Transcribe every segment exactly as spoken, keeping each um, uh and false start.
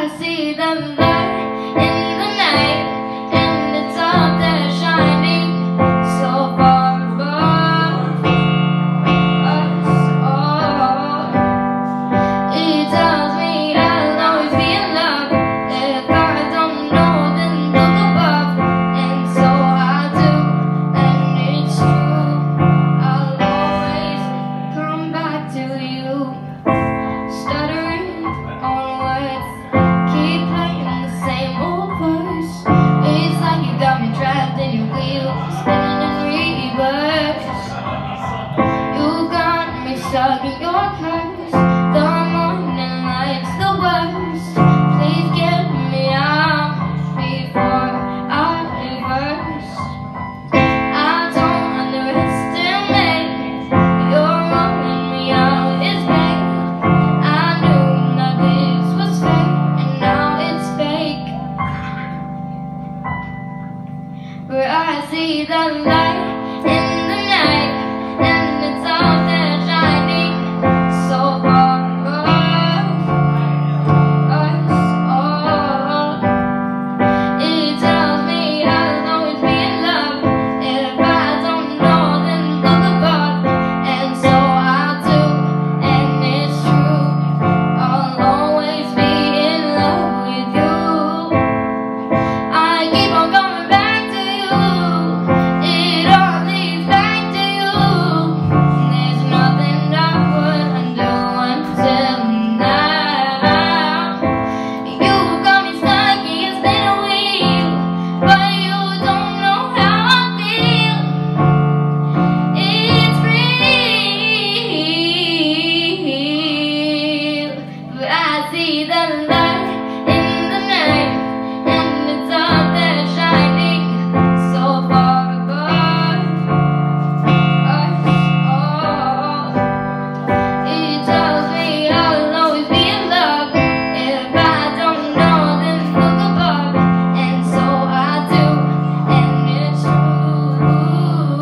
see the light in the night, and it's up there shining so far above us all. It tells me I'll always be in love. If I don't know, then look above. And so I do, and it's true. I'll always come back to you. Stuttering on words, keep playing the same old verse. It's like you got me trapped in your wheels, spinning in reverse. You got me stuck in your curse. The morning light's the worst. Please get me out before I reverse. I don't underestimate. You're running me out, it's bad. I knew that this was fake, and now it's fake. But I see the light in the night, and it's out there shining so far above us all. It tells me I'll always be in love. If I don't know, then look above. And so I do, and it's true. I'll always be in love with you. I keep on coming back to you. It all leads back to you. There's nothing I wouldn't do until now. You got me stuck in your spinning wheel, but you don't know how I feel. It's real. But I see the light in the night, and it's up there shining so far above us all. It tells me I'll always be in love. If I don't know, then look above. And so I do, and it's true.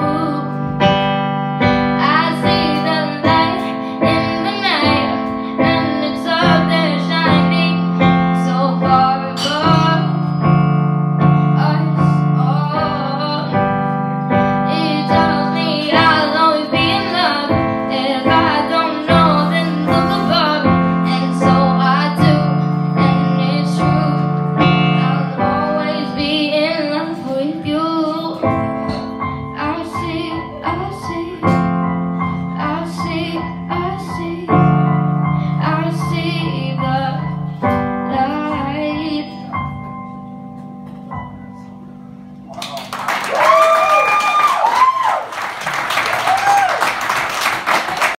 I see the light in the night, and it's up there shining so far above us all. It tells me I'll always be in love. If I don't know, then look above. And so I do, and it's true. I'll always be in love with you. I see, I see, I see, I see.